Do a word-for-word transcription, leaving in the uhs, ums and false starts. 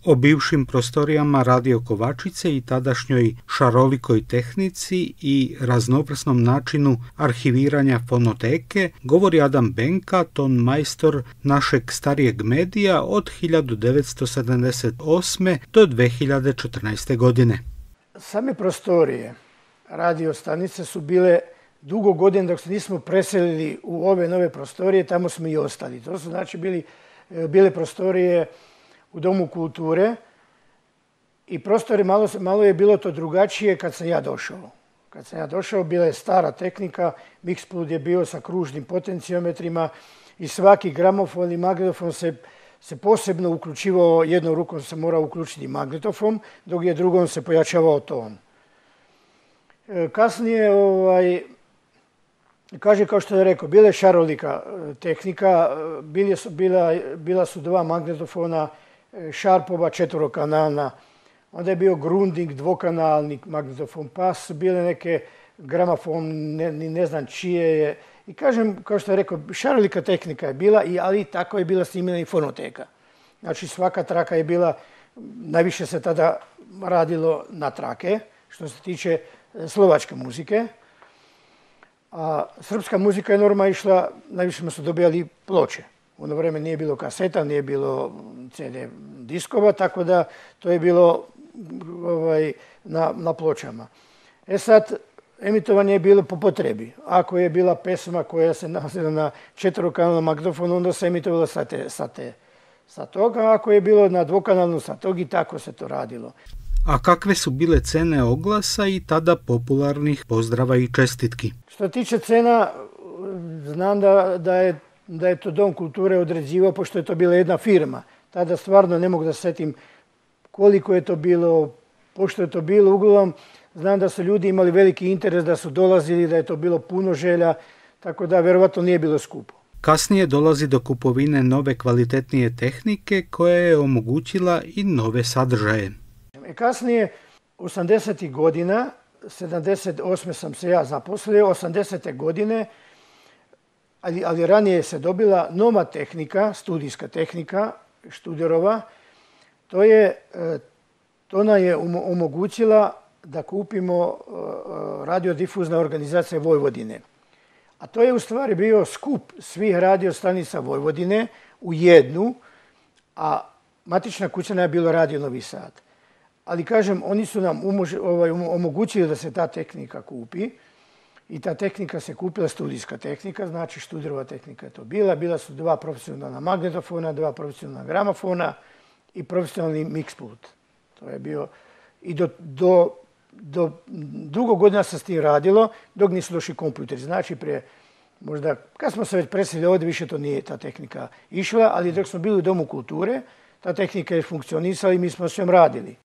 O bivšim prostorijama Radio Kovačice i tadašnjoj šarolikoj tehnici i raznovrsnom načinu arhiviranja fonoteke govori Adam Benka, ton majstor našeg starijeg medija od hiljadu devetsto sedamdeset osme do dve hiljade četrnaeste. godine. Same prostorije radio stanice su bile dugo godina dok se nismo preselili u ove nove prostorije, tamo smo i ostali. To su znači bili, bile prostorije u Domu kulture i prostore malo, malo je bilo to drugačije kad sam ja došao. Kad sam ja došao bila je stara tehnika, Mixpult je bio sa kružnim potencijometrima i svaki gramofon i magnetofon se, se posebno uključivao, jednom rukom se morao uključiti magnetofon, dok je drugom se pojačavao ton. Kasnije, ovaj, kaže kao što je rekao, bila je šarolika tehnika, bila su, bila, bila su dva magnetofona, Sharpova četverokanalna, onda je bio Grundig dvokanalni magnetofon, pa su bile neke gramofon, ne, ne znam čije je. I kažem, kao što je rekao, šarolika tehnika je bila, ali tako je bila snimljena i fonoteka. Znači svaka traka je bila, najviše se tada radilo na trake, što se tiče slovačke muzike. A srpska muzika je normalno išla, najviše smo su dobijali ploče. U ono vrijeme nije bilo kaseta, nije bilo ce de diskova, tako da to je bilo ovaj, na, na pločama. E sad, emitovanje je bilo po potrebi. Ako je bila pesma koja se nalazila na četverokanalnom magnetofonu, onda se emitovala sa, te, sa, te, sa toga, a ako je bilo na dvokanalnom sa tog i tako se to radilo. A kakve su bile cene oglasa i tada popularnih pozdrava i čestitki? Što tiče cena, znam da, da, je, da je to Dom kulture određivao, pošto je to bila jedna firma. Tada stvarno ne mogu da setim koliko je to bilo, pošto je to bilo. Uglavnom, znam da su ljudi imali veliki interes, da su dolazili, da je to bilo puno želja, tako da verovatno nije bilo skupo. Kasnije dolazi do kupovine nove kvalitetnije tehnike koja je omogućila i nove sadržaje. Kasnije, osamdesetih godina, sedamdeset osme sam se ja zaposlio, osamdesete godine, ali, ali ranije se dobila nova tehnika, studijska tehnika, Študerova. To je, to nam je omogućila da kupimo radiodifuzna organizacija Vojvodine. A to je u stvari bio skup svih radiostanica Vojvodine u jednu, a matična kuća je bilo Radio Novi Sad. Ali kažem, oni su nam umož, ovaj, omogućili da se ta tehnika kupi i ta tehnika se kupila, studijska tehnika, znači Študerova tehnika je to bila. Bila su dva profesionalna magnetofona, dva profesionalna gramofona i profesionalni Mixpult. To je bio i do, do, do dugo godina se s tim radilo, dok nisu došli kompjuteri. Znači prije, možda, kad smo se već preselili ovdje, više to nije ta tehnika išla, ali dok smo bili u Domu kulture, ta tehnika je funkcionisala i mi smo s njom radili.